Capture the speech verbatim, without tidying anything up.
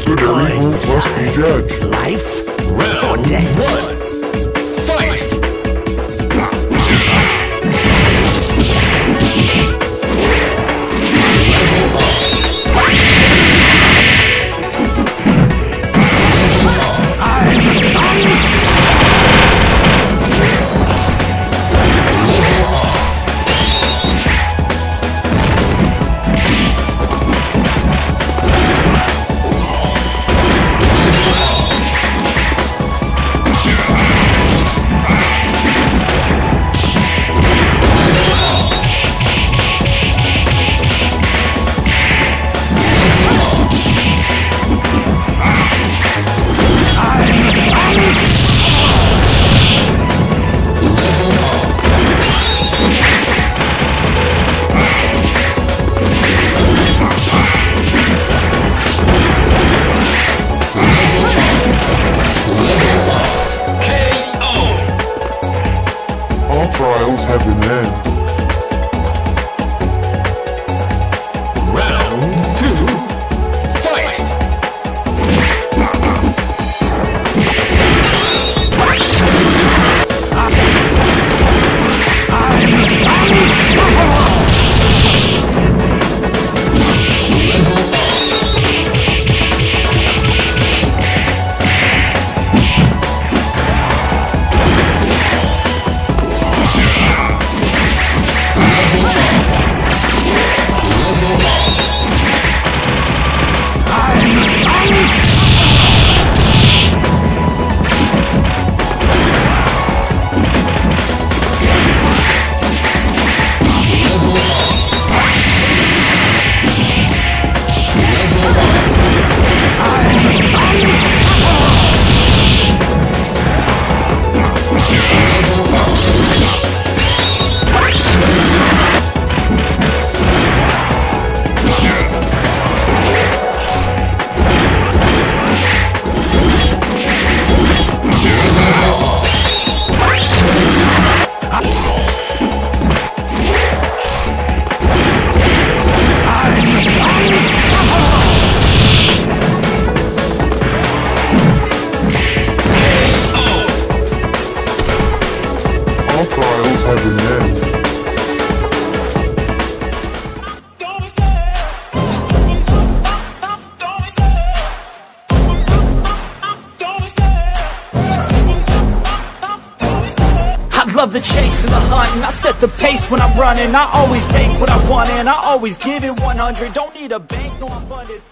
The very who must be judged. Life Round or death. one. Fight! Trials have an end. Round two, fight! Trials have an end. I love the chase and the hunt, and I set the pace when I'm running. I always take what I want and I always give it one hundred. Don't need a bank, no I'm funded.